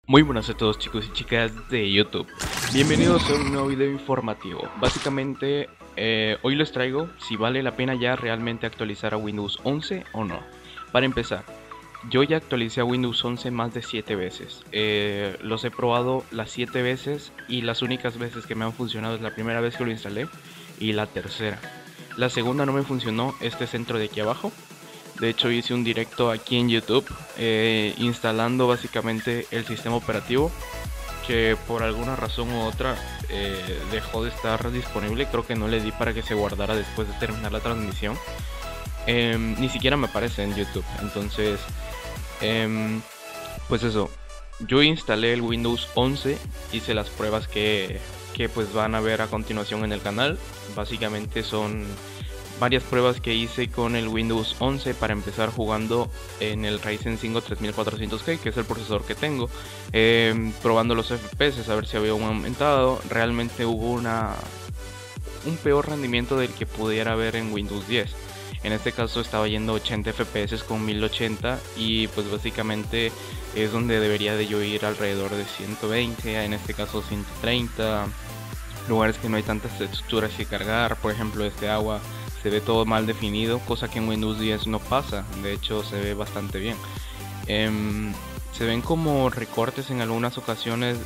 Muy buenas a todos chicos y chicas de YouTube. Bienvenidos a un nuevo video informativo. Básicamente hoy les traigo si vale la pena ya realmente actualizar a Windows 11 o no. Para empezar, yo ya actualicé a Windows 11 más de 7 veces. Los he probado las 7 veces y las únicas veces que me han funcionado es la primera vez que lo instalé y la tercera. La segunda no me funcionó este centro de aquí abajo. De hecho hice un directo aquí en YouTube instalando básicamente el sistema operativo que por alguna razón u otra dejó de estar disponible. Creo que no le di para que se guardara después de terminar la transmisión. Ni siquiera me aparece en YouTube. Entonces pues eso, yo instalé el Windows 11, hice las pruebas que pues van a ver a continuación en el canal. Básicamente son varias pruebas que hice con el Windows 11 para empezar jugando en el Ryzen 5 3400K, que es el procesador que tengo, probando los FPS a ver si había aumentado. Realmente hubo un peor rendimiento del que pudiera haber en Windows 10. En este caso estaba yendo 80 FPS con 1080 y pues básicamente es donde debería de yo ir alrededor de 120, en este caso 130. Lugares que no hay tantas texturas que cargar, por ejemplo este agua se ve todo mal definido, cosa que en Windows 10 no pasa. De hecho se ve bastante bien. Se ven como recortes en algunas ocasiones.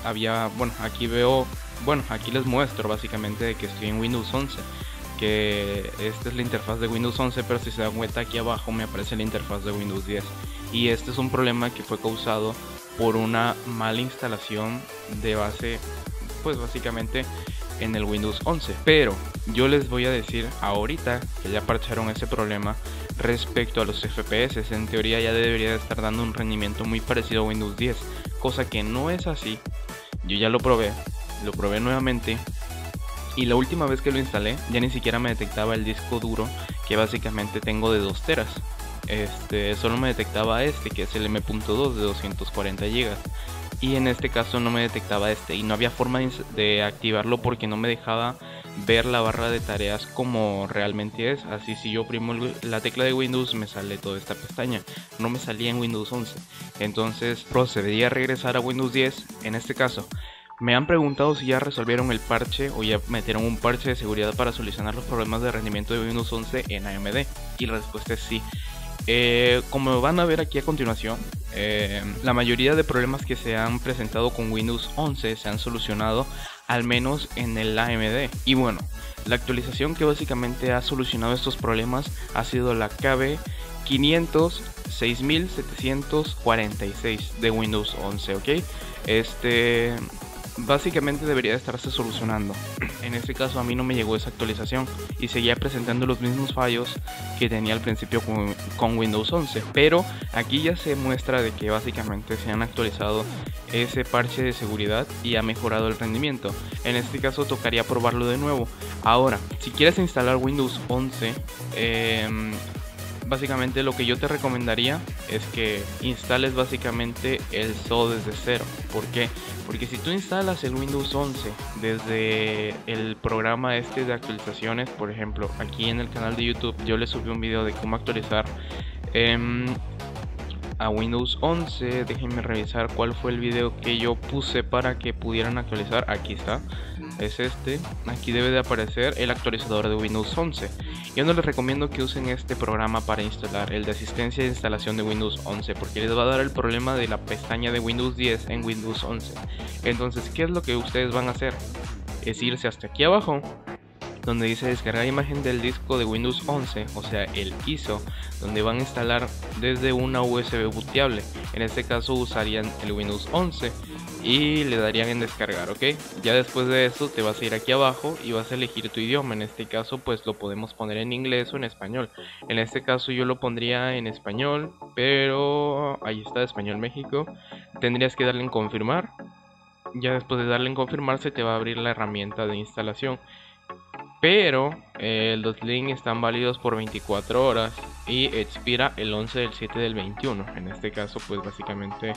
Aquí les muestro básicamente de que estoy en Windows 11, que esta es la interfaz de Windows 11, pero si se dan cuenta aquí abajo me aparece la interfaz de Windows 10, y este es un problema que fue causado por una mala instalación de base, pues básicamente en el Windows 11. Pero yo les voy a decir ahorita que ya parcharon ese problema respecto a los FPS. En teoría ya debería de estar dando un rendimiento muy parecido a Windows 10, cosa que no es así. Yo ya lo probé nuevamente, y la última vez que lo instalé ya ni siquiera me detectaba el disco duro, que básicamente tengo de 2 teras. Solo me detectaba que es el M.2 de 240 GB. Y en este caso no me detectaba y no había forma de activarlo porque no me dejaba ver la barra de tareas como realmente es. Así, si yo oprimo la tecla de Windows me sale toda esta pestaña, no me salía en Windows 11. Entonces procedí a regresar a Windows 10. En este caso me han preguntado si ya resolvieron el parche o ya metieron un parche de seguridad para solucionar los problemas de rendimiento de Windows 11 en AMD, y la respuesta es sí. Como van a ver aquí a continuación, la mayoría de problemas que se han presentado con Windows 11 se han solucionado, al menos en el AMD. Y bueno, la actualización que básicamente ha solucionado estos problemas ha sido la KB 5006746 de Windows 11, ¿ok? Básicamente debería de estarse solucionando. En este caso a mí no me llegó esa actualización y seguía presentando los mismos fallos que tenía al principio con Windows 11, pero aquí ya se muestra de que básicamente se han actualizado ese parche de seguridad y ha mejorado el rendimiento. En este caso tocaría probarlo de nuevo. Ahora, si quieres instalar Windows 11, básicamente lo que yo te recomendaría es que instales básicamente el SO desde cero. ¿Por qué? Porque si tú instalas el Windows 11 desde el programa de actualizaciones, por ejemplo, aquí en el canal de YouTube yo le subí un video de cómo actualizar a Windows 11. Déjenme revisar cuál fue el video que yo puse para que pudieran actualizar. Aquí está, es aquí debe de aparecer el actualizador de Windows 11. Yo no les recomiendo que usen este programa para instalar el de asistencia de instalación de Windows 11, porque les va a dar el problema de la pestaña de Windows 10 en Windows 11. Entonces, ¿qué es lo que ustedes van a hacer? Es irse hasta aquí abajo donde dice descargar imagen del disco de Windows 11, o sea el ISO, donde van a instalar desde una USB bootable. En este caso usarían el Windows 11 y le darían en descargar, ok. Ya después de eso te vas a ir aquí abajo y vas a elegir tu idioma. En este caso pues lo podemos poner en inglés o en español. En este caso yo lo pondría en español, pero ahí está, Español México. Tendrías que darle en confirmar. Ya después de darle en confirmar se te va a abrir la herramienta de instalación, pero los links están válidos por 24 horas y expira el 11 del 7 del 21. En este caso pues básicamente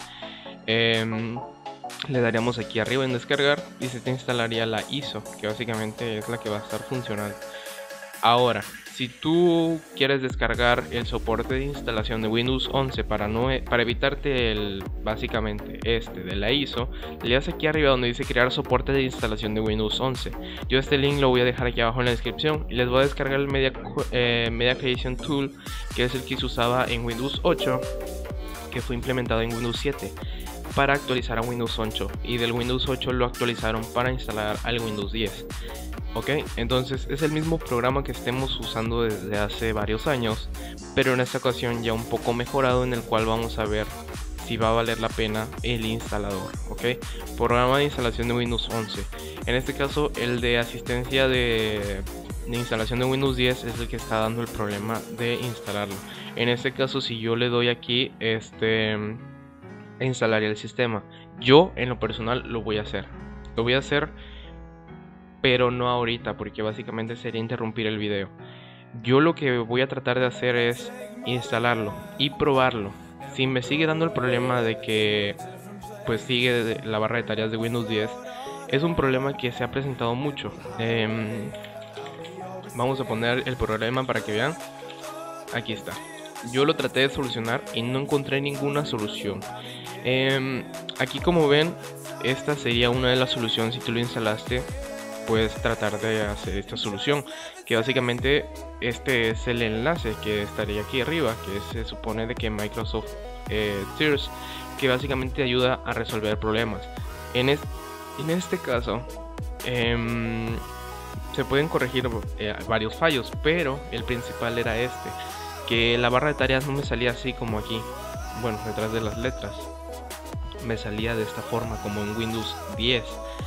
le daríamos aquí arriba en descargar y se te instalaría la ISO, que básicamente es la que va a estar funcionando. Ahora, si tú quieres descargar el soporte de instalación de Windows 11 para evitarte básicamente de la ISO, le das aquí arriba donde dice crear soporte de instalación de Windows 11. Yo este link lo voy a dejar aquí abajo en la descripción y les voy a descargar el Media Creation Tool, que es el que se usaba en Windows 8, que fue implementado en Windows 7 para actualizar a Windows 8, y del Windows 8 lo actualizaron para instalar al Windows 10. Ok, entonces es el mismo programa que estemos usando desde hace varios años, pero en esta ocasión ya un poco mejorado, en el cual vamos a ver si va a valer la pena el instalador. Ok, programa de instalación de Windows 11. En este caso el de asistencia de instalación de Windows 10 es el que está dando el problema de instalarlo. En este caso, si yo le doy aquí instalaría el sistema, yo en lo personal lo voy a hacer pero no ahorita, porque básicamente sería interrumpir el video. Yo lo que voy a tratar de hacer es instalarlo y probarlo. Si me sigue dando el problema de que pues sigue la barra de tareas de Windows 10, es un problema que se ha presentado mucho. Vamos a poner el problema para que vean. Aquí está. Yo lo traté de solucionar y no encontré ninguna solución. Aquí, como ven, esta sería una de las soluciones. Si tú lo instalaste, puedes tratar de hacer esta solución, que básicamente este es el enlace que estaría aquí arriba, que se supone de que Microsoft Teams, que básicamente ayuda a resolver problemas. En este caso se pueden corregir varios fallos, pero el principal era que la barra de tareas no me salía así como aquí, bueno, detrás de las letras, me salía de esta forma como en Windows 10,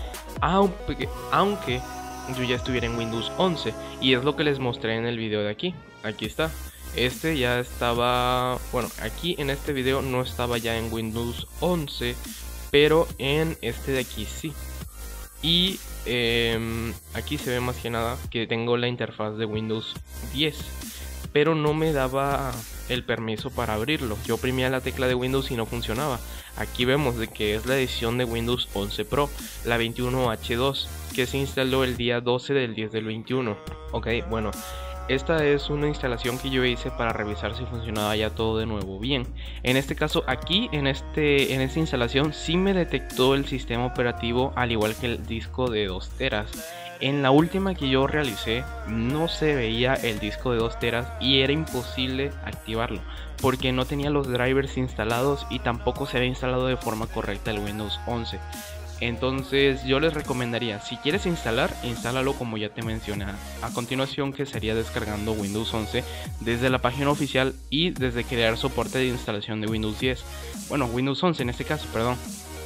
aunque yo ya estuviera en Windows 11, y es lo que les mostré en el video de aquí. Aquí está, ya estaba, bueno, aquí en este video no estaba ya en Windows 11, pero en este de aquí sí. Y aquí se ve más que nada que tengo la interfaz de Windows 10, pero no me daba el permiso para abrirlo. Yo oprimía la tecla de Windows y no funcionaba. Aquí vemos de que es la edición de Windows 11 Pro, la 21H2, que se instaló el día 12 del 10 del 21. Ok, bueno, esta es una instalación que yo hice para revisar si funcionaba ya todo de nuevo bien. En este caso, aquí en esta instalación sí me detectó el sistema operativo, al igual que el disco de 2 teras. En la última que yo realicé no se veía el disco de 2 teras y era imposible activarlo porque no tenía los drivers instalados y tampoco se había instalado de forma correcta el Windows 11. Entonces yo les recomendaría, si quieres instálalo como ya te mencioné a continuación, que sería descargando Windows 11 desde la página oficial y desde crear soporte de instalación de Windows 10. Bueno, Windows 11 en este caso, perdón.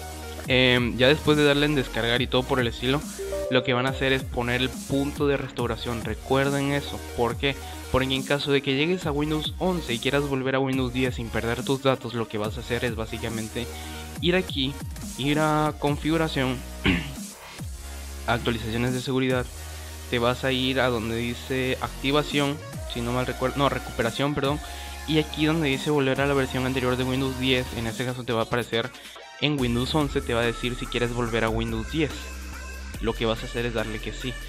Ya después de darle en descargar y todo por el estilo, lo que van a hacer es poner el punto de restauración. Recuerden eso. ¿Por qué? Porque en caso de que llegues a Windows 11 y quieras volver a Windows 10 sin perder tus datos, lo que vas a hacer es básicamente ir aquí, ir a configuración, actualizaciones de seguridad, te vas a ir a donde dice activación, si no mal recuerdo, no, recuperación, perdón, y aquí donde dice volver a la versión anterior de Windows 10, en este caso te va a aparecer en Windows 11, te va a decir si quieres volver a Windows 10. Lo que vas a hacer es darle que sí.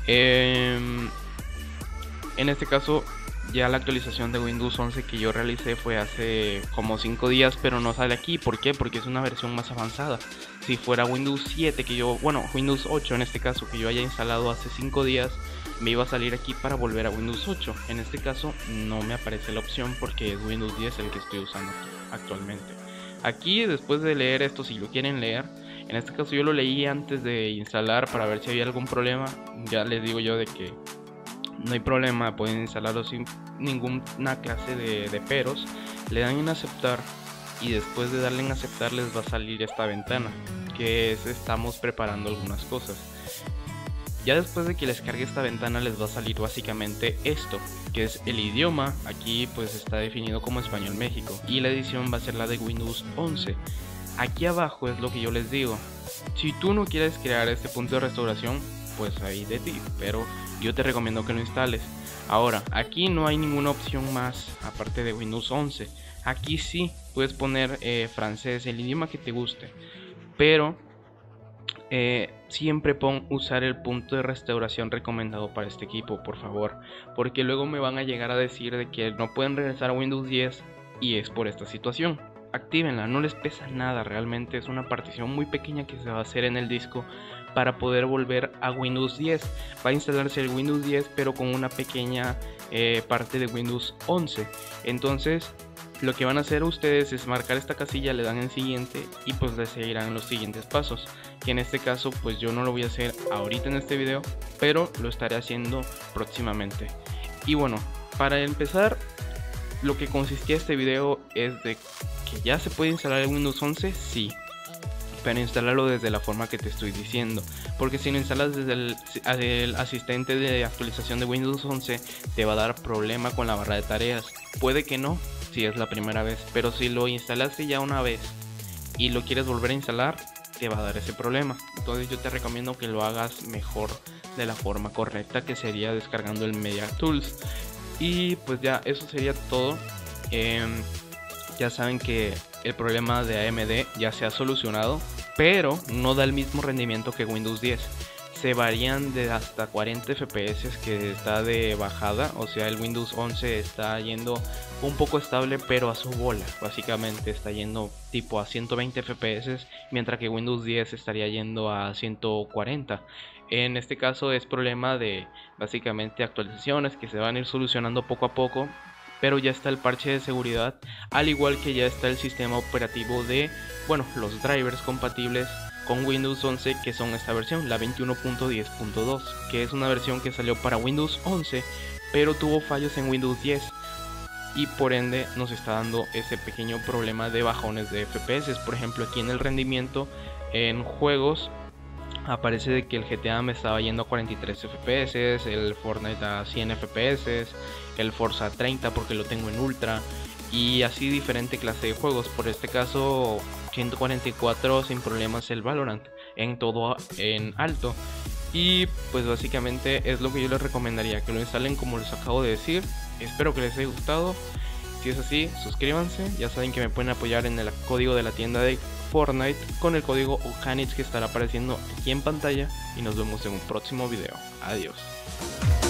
En este caso, ya la actualización de Windows 11 que yo realicé fue hace como 5 días, pero no sale aquí. ¿Por qué? Porque es una versión más avanzada. Si fuera Windows 7, Windows 8 en este caso, que yo haya instalado hace 5 días, me iba a salir aquí para volver a Windows 8. En este caso no me aparece la opción porque es Windows 10 el que estoy usando actualmente. Aquí, después de leer esto, si lo quieren leer, en este caso yo lo leí antes de instalar para ver si había algún problema. Ya les digo yo de que no hay problema, pueden instalarlo sin ninguna clase de peros. Le dan en aceptar y después de darle en aceptar les va a salir esta ventana que es estamos preparando algunas cosas. Ya después de que les cargue esta ventana les va a salir básicamente esto, que es el idioma. Aquí pues está definido como Español México y la edición va a ser la de Windows 11. Aquí abajo es lo que yo les digo, si tú no quieres crear este punto de restauración, pues ahí de ti, pero yo te recomiendo que lo instales. Ahora, aquí no hay ninguna opción más aparte de Windows 11. Aquí sí puedes poner francés, el idioma que te guste, pero siempre usar el punto de restauración recomendado para este equipo, por favor, porque luego me van a llegar a decir de que no pueden regresar a Windows 10 y es por esta situación. Actívenla, no les pesa nada, realmente es una partición muy pequeña que se va a hacer en el disco para poder volver a Windows 10. Va a instalarse el Windows 10 pero con una pequeña parte de Windows 11. Entonces lo que van a hacer ustedes es marcar esta casilla, le dan en siguiente y pues les seguirán los siguientes pasos, que en este caso pues yo no lo voy a hacer ahorita en este video, pero lo estaré haciendo próximamente. Y bueno, para empezar, lo que consistía este video es de que ya se puede instalar el Windows 11, sí, pero instalarlo desde la forma que te estoy diciendo, porque si lo instalas desde el asistente de actualización de Windows 11 te va a dar problema con la barra de tareas. Puede que no, si es la primera vez, pero si lo instalaste ya una vez y lo quieres volver a instalar, te va a dar ese problema. Entonces yo te recomiendo que lo hagas mejor de la forma correcta, que sería descargando el Media Tools. Y pues ya, eso sería todo. Ya saben que el problema de AMD ya se ha solucionado, pero no da el mismo rendimiento que Windows 10. Se varían de hasta 40 FPS que está de bajada, o sea el Windows 11 está yendo un poco estable pero a su bola, básicamente está yendo tipo a 120 FPS, mientras que Windows 10 estaría yendo a 140. En este caso es problema de básicamente actualizaciones que se van a ir solucionando poco a poco, pero ya está el parche de seguridad, al igual que ya está el sistema operativo de, bueno, los drivers compatibles con Windows 11, que son esta versión, la 21.10.2, que es una versión que salió para Windows 11, pero tuvo fallos en Windows 10 y por ende nos está dando ese pequeño problema de bajones de FPS. Por ejemplo, aquí en el rendimiento en juegos aparece de que el GTA me estaba yendo a 43 FPS, el Fortnite a 100 FPS, el Forza a 30 porque lo tengo en ultra, y así diferente clase de juegos. Por este caso 144 sin problemas el Valorant, en todo en alto. Y pues básicamente es lo que yo les recomendaría, que lo instalen como les acabo de decir. Espero que les haya gustado. Si es así, suscríbanse. Ya saben que me pueden apoyar en el código de la tienda de Fortnite con el código OKANITS que estará apareciendo aquí en pantalla. Y nos vemos en un próximo video. Adiós.